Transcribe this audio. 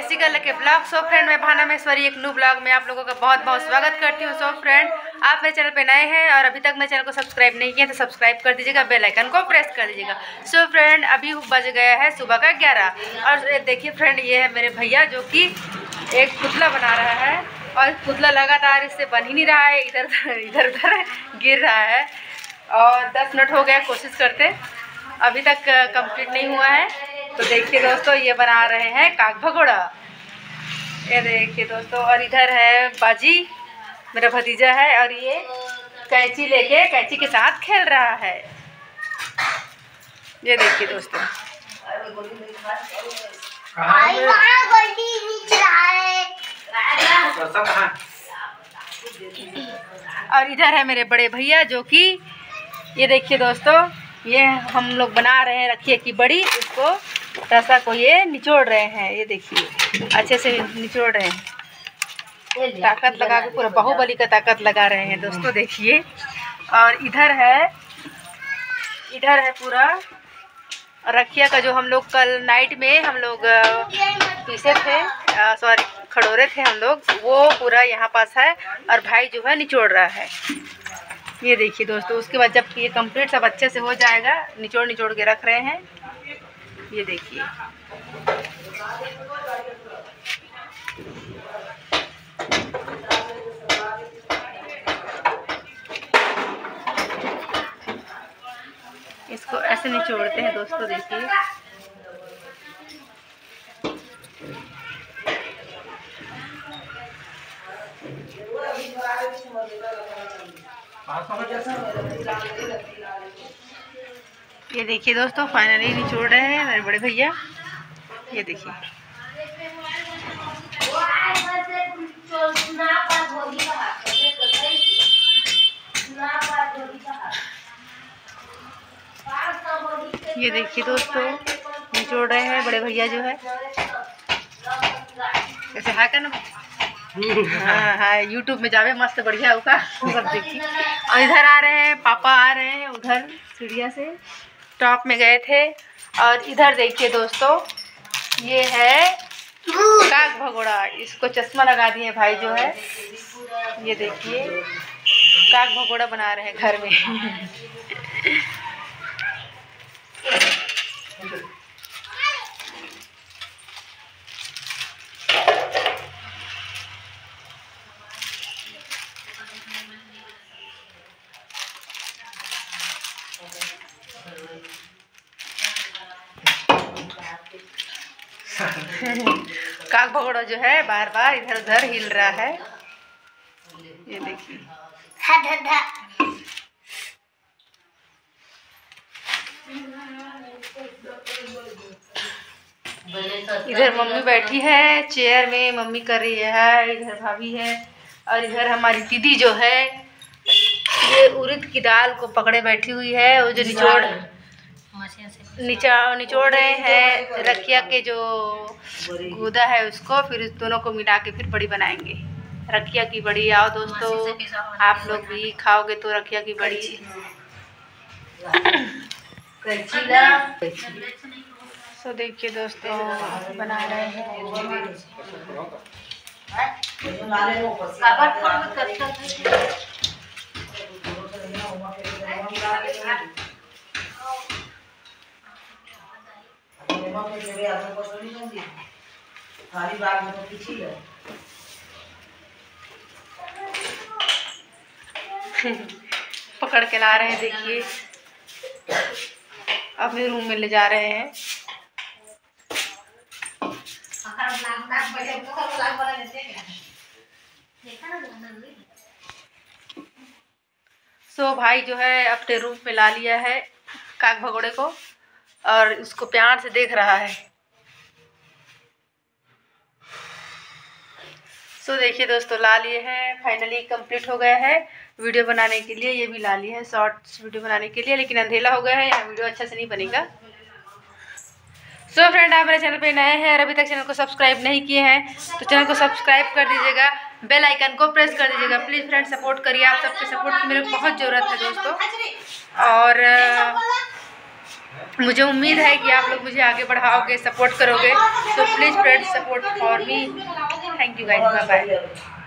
कैसी गल के ब्लॉग। सो फ्रेंड, मैं भाना महेश्वरी एक न्यू ब्लॉग में आप लोगों का बहुत बहुत स्वागत करती हूँ। सो फ्रेंड, आप मेरे चैनल पे नए हैं और अभी तक मेरे चैनल को सब्सक्राइब नहीं किया तो सब्सक्राइब कर दीजिएगा, बेल आइकन को प्रेस कर दीजिएगा। सो फ्रेंड, अभी बज गया है सुबह का 11 और देखिए फ्रेंड, ये है मेरे भैया जो कि एक पुतला बना रहा है और पुतला लगातार इससे बन ही नहीं रहा है, इधर उधर गिर रहा है। और 10 मिनट हो गया कोशिश करते, अभी तक कंप्लीट नहीं हुआ है। तो देखिए दोस्तों, ये बना रहे हैं काग भगोड़ा, ये देखिए दोस्तों। और इधर है बाजी, मेरा भतीजा है, और ये कैंची लेके कैंची के साथ खेल रहा है। ये देखिए दोस्तों, और इधर है मेरे बड़े भैया जो कि ये देखिए दोस्तों, ये हम लोग बना रहे हैं रखिए की बड़ी, इसको रसा को ये निचोड़ रहे हैं। ये देखिए अच्छे से निचोड़ रहे हैं, ताकत लगा के पूरा बाहुबली का ताकत लगा रहे हैं दोस्तों, देखिए। और इधर है पूरा रखिया का, जो हम लोग कल नाइट में हम लोग पीसे थे, सॉरी खड़ोरे थे हम लोग, वो पूरा यहाँ पास है और भाई जो है निचोड़ रहा है। ये देखिए दोस्तों, उसके बाद जब ये कंप्लीट सब अच्छे से हो जाएगा, निचोड़ के रख रहे हैं। ये देखिए, इसको ऐसे निचोड़ते हैं दोस्तों, देखिए। ये देखिए दोस्तों, फाइनली निचोड़ रहे हैं मेरे बड़े भैया। ये देखिए, ये देखिए दोस्तों, निचोड़ रहे हैं बड़े भैया जो है। ऐसे है क्या ना, हाँ, यूट्यूब में जावे मस्त बढ़िया होगा सब देखिए। और इधर आ रहे हैं पापा, आ रहे हैं उधर सीढ़िया से, टॉप में गए थे। और इधर देखिए दोस्तों, ये है काग भगोड़ा, इसको चश्मा लगा दिए भाई जो है। ये देखिए, काग भगोड़ा बना रहे हैं घर में। काग भगोड़ा जो है बार बार इधर उधर हिल रहा है। ये देखिए, इधर मम्मी बैठी है चेयर में, मम्मी कर रही है, इधर भाभी है, और इधर हमारी दीदी जो है ये उड़द की दाल को पकड़े बैठी हुई है। वो जो निचोड़ रहे हैं रखिया के जो गूदा है उसको, फिर इस दोनों को मिला के फिर बड़ी बनाएंगे, रखिया की बड़ी। आओ दोस्तों, आप लोग भी खाओगे तो रखिया की बड़ी। तो देखिए दोस्तों, बना रहे हैं। पकड़ के ला रहे हैं, देखिए अपने रूम में ले जा रहे हैं। सो भाई जो है अपने रूम में ला लिया है काग भगोड़े को और उसको प्यार से देख रहा है। सो देखिए दोस्तों, ला लिए हैं, फाइनली कंप्लीट हो गया है वीडियो बनाने के लिए। ये भी ला लिए है शॉर्ट्स वीडियो बनाने के लिए, लेकिन अंधेला हो गया है, यहाँ वीडियो अच्छा से नहीं बनेगा। सो फ्रेंड, आप मेरे चैनल पे नए हैं और अभी तक चैनल को सब्सक्राइब नहीं किए हैं तो चैनल को सब्सक्राइब कर दीजिएगा, बेल आइकन को प्रेस कर दीजिएगा। प्लीज़ फ्रेंड, सपोर्ट करिए, आप सबके सपोर्ट की मेरे को बहुत ज़रूरत है दोस्तों। और मुझे उम्मीद है कि आप लोग मुझे आगे बढ़ाओगे, सपोर्ट करोगे। तो please friends, support for me. Thank you guys, bye bye.